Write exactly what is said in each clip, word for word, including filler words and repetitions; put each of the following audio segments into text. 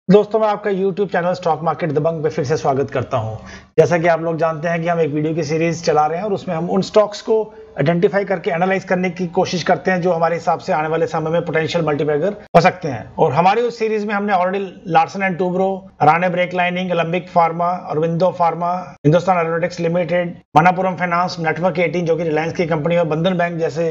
दोस्तों मैं आपका YouTube channel stock market Dabang पे फिर से स्वागत करता हूं। जैसा कि आप लोग जानते हैं कि हम एक वीडियो की सीरीज चला रहे हैं और उसमें हम उन स्टॉक्स को आइडेंटिफाई करके एनालाइज करने की कोशिश करते हैं जो हमारे हिसाब से आने वाले समय में पोटेंशियल मल्टीबैगर हो सकते हैं। और हमारी उस सीरीज में हमने already Larsen and Toubro, Rane Brake Lining, Alembic Pharma, Aurobindo Pharma, Hindustan Aeronautics Limited, Manappuram Finance, Network अठारह जो कि रिलायंस की कंपनी और बंधन बैंक जैसे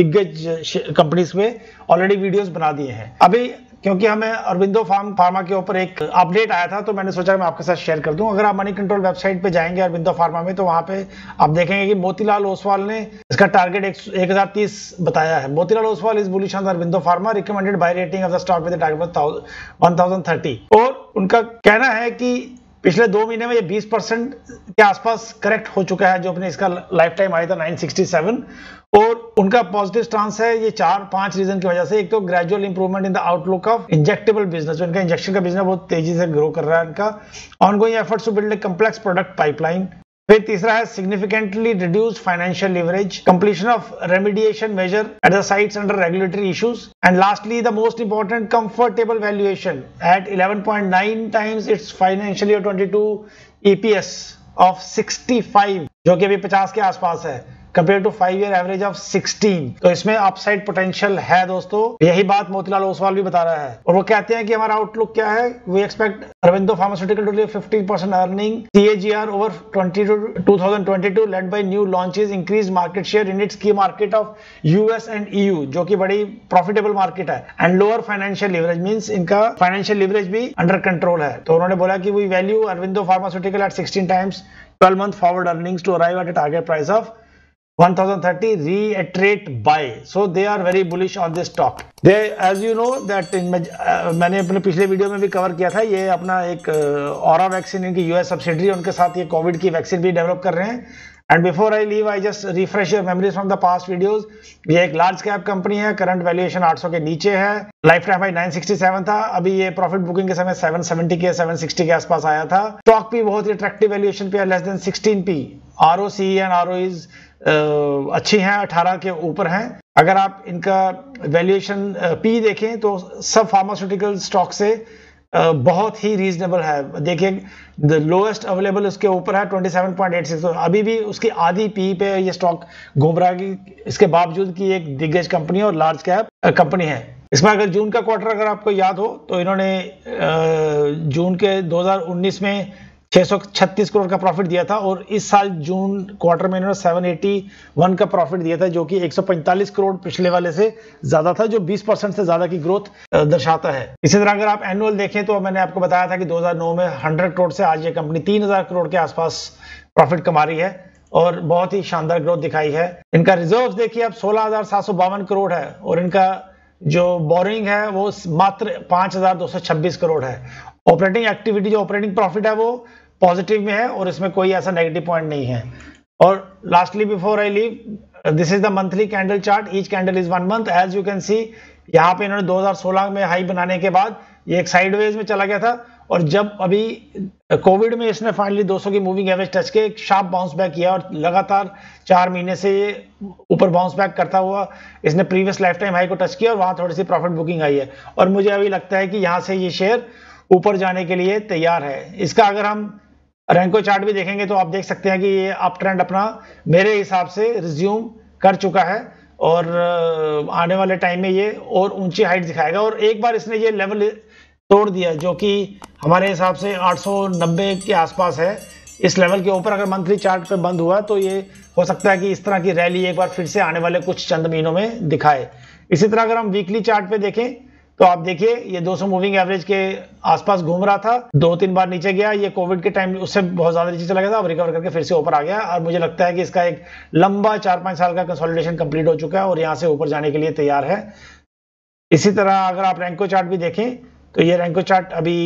दिग्गज कंपनीज में ऑलरेडी वीडियोस बना दिए हैं। अभी क्योंकि हमें अरविंदो फार्म फार्मा के ऊपर एक अपडेट आया था तो मैंने सोचा मैं आपके साथ शेयर कर दूं। अगर आप मनी कंट्रोल वेबसाइट पे जाएंगे अरविंदो फार्मा में तो वहां पे आप देखेंगे कि मोतीलाल ओसवाल ने इसका टारगेट एक हजार तीस बताया है। Motilal Oswal is bullish on Aurobindo Pharma, recommended buy rating of the stock with the target one thousand thirty. और उनका कहना है कि पिछले दो महीने में ये बीस परसेंट के आसपास करेक्ट हो चुका है, जो अपने इसका लाइफ टाइम आया था नाइन सिक्सटी सेवन। और उनका पॉजिटिव स्टांस है ये चार पांच रीजन की वजह से। एक तो gradual improvement in the outlook of injectable business, जो इनका इंजेक्शन का बिजनेस बहुत तेजी से ग्रो कर रहा है। इनका ongoing efforts to build a complex product pipeline. फिर तीसरा है significantly reduce financial leverage, completion of remediation measure at the sites under regulatory issues, and lastly the most important comfortable valuation at eleven point nine times its financial year twenty two EPS of sixty five, जो कि अभी पचास के आसपास है, compare to five year average of sixteen. तो इसमें upside potential है दोस्तों। यही बात मोतीलाल ओसवाल भी बता रहा है और वो कहते हैं कि हमारा आउटलुक क्या है। We expect Aurobindo Pharmaceutical to deliver fifteen percent earning CAGR over twenty two thousand twenty two led by new launches, increase market share in its key market of US and EU, जो कि बड़ी profitable market है, and lower financial leverage, means इनका financial leverage भी under control है। तो उन्होंने बोला कि we value Aurobindo Pharmaceutical at sixteen times twelve month forward earnings to arrive at a target price of one thousand thirty, reiterate buy. So they are very bullish on this stock. They, as you know that in, uh, मैंने अपने पिछले video में भी cover किया था, ये अपना एक ऑरा वैक्सीन इनकी यूएस सब्सिडरी, उनके साथ ये कोविड की वैक्सीन भी डेवलप कर रहे हैं। And before I leave I just refresh your memories from the past videos. ये एक लार्ज कैप कंपनी है, करंट वैल्यूएशन आठ सौ के नीचे है, lifetime high nine sixty seven था, अभी ये प्रॉफिट बुकिंग के समय सेवन सेवेंटी के सेवन सिक्सटी के आसपास आया था। स्टॉक भी बहुत ही अट्रैक्टिव वैल्यूएशन पे है, less than sixteen P. ROC and ROEs अच्छी हैं, अठारह के ऊपर हैं। अगर आप इनका वैल्यूएशन पी देखें तो सब फार्मास्यूटिकल स्टॉक से uh, बहुत ही रीजनेबल है। देखिए द लोएस्ट अवेलेबल उसके ऊपर है twenty seven point eight six, तो अभी भी उसकी आधी पी पे ये स्टॉक घूम रहा है, इसके बावजूद कि एक दिग्गज कंपनी और लार्ज कैप कंपनी है। इसमें अगर जून का क्वार्टर अगर आपको याद हो तो इन्होंने जून के दो हज़ार उन्नीस में छह सौ छत्तीस करोड़ का प्रॉफिट दिया था और इस साल जून क्वार्टर में इन्होंने सात सौ इक्यासी का प्रॉफिट दिया था, जो कि एक सौ पैंतालीस करोड़ पिछले वाले से ज्यादा था, जो बीस परसेंट से ज्यादा की ग्रोथ दर्शाता है। इसी तरह अगर आप एनुअल देखें तो मैंने आपको बताया था कि दो हज़ार नौ में सौ करोड़ से आज ये कंपनी तीन हज़ार करोड़ के आसपास प्रॉफिट कमा रही है और बहुत ही शानदार ग्रोथ दिखाई है। इनका रिजर्व देखिए अब सोलह हज़ार सात सौ बावन करोड़ है और इनका जो बोरिंग है वो मात्र पांच हज़ार दो सौ छब्बीस करोड़ है। ऑपरेटिंग एक्टिविटी जो ऑपरेटिंग प्रॉफिट है वो पॉजिटिव में है और इसमें कोई ऐसा नेगेटिव पॉइंट नहीं है। और lastly before I leave, this is the monthly candle chart, each candle is one month. As you can see यहाँ पे इन्होंने दो हज़ार सोलह में हाई बनाने के बाद ये एक साइडवेज में चला गया था और जब अभी कोविड में इसने फाइनली दो सौ की मूविंग एवरेज टच के एक शार्प बाउंस बैक किया और लगातार चार महीने से ये ऊपर बाउंस बैक करता हुआ इसने प्रीवियस लाइफ टाइम हाई को टच किया और वहां थोड़ी सी प्रॉफिट बुकिंग आई है और मुझे अभी लगता है कि यहाँ से ये शेयर ऊपर जाने के लिए तैयार है। इसका अगर हम रैंको चार्ट भी देखेंगे तो आप देख सकते हैं कि ये अप ट्रेंड अपना मेरे हिसाब से रिज्यूम कर चुका है और आने वाले टाइम में ये और ऊंची हाइट दिखाएगा। और एक बार इसने ये लेवल तोड़ दिया जो कि हमारे हिसाब से आठ सौ नब्बे के आसपास है, इस लेवल के ऊपर अगर मंथली चार्ट पे बंद हुआ तो ये हो सकता है कि इस तरह की रैली एक बार फिर से आने वाले कुछ चंद महीनों में दिखाए। इसी तरह अगर हम वीकली चार्ट पे देखें तो आप देखिए ये दो सौ मूविंग एवरेज के आसपास घूम रहा था, दो तीन बार नीचे गया, ये कोविड के टाइम उससे बहुत ज्यादा नीचे चला गया था, अब रिकवर करके फिर से ऊपर आ गया और मुझे लगता है कि इसका एक लंबा चार पांच साल का कंसोलिडेशन कंप्लीट हो चुका है और यहाँ से ऊपर जाने के लिए तैयार है। इसी तरह अगर आप रैंको चार्ट भी देखें तो ये रैंको चार्ट अभी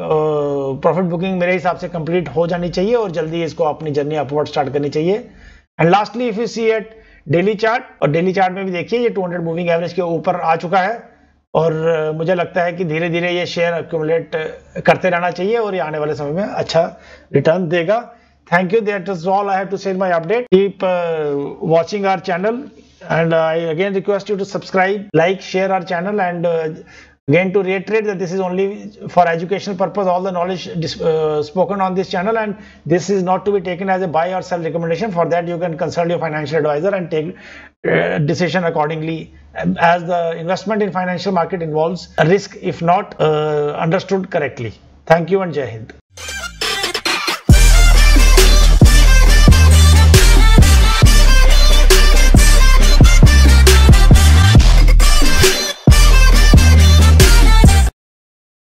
प्रॉफिट बुकिंग मेरे हिसाब से कंप्लीट हो जानी चाहिए और जल्दी इसको अपनी जर्नी अपवर्ड स्टार्ट करनी चाहिए। And lastly if you see at daily chart, और डेली चार्ट में भी देखिए ये टू हंड्रेड मूविंग एवरेज के ऊपर आ चुका है और मुझे लगता है कि धीरे धीरे ये शेयर एक्यूमुलेट करते रहना चाहिए और ये आने वाले समय में अच्छा रिटर्न देगा। Thank you, that is all I have to say my update. Keep watching our channel and I again request you to subscribe, like, share our channel and uh, Again, to reiterate that this is only for educational purpose, all the knowledge uh, spoken on this channel, and this is not to be taken as a buy or sell recommendation. For that, you can consult your financial advisor and take uh, decision accordingly, as the investment in financial market involves a risk if not uh, understood correctly. Thank you and Jai Hind.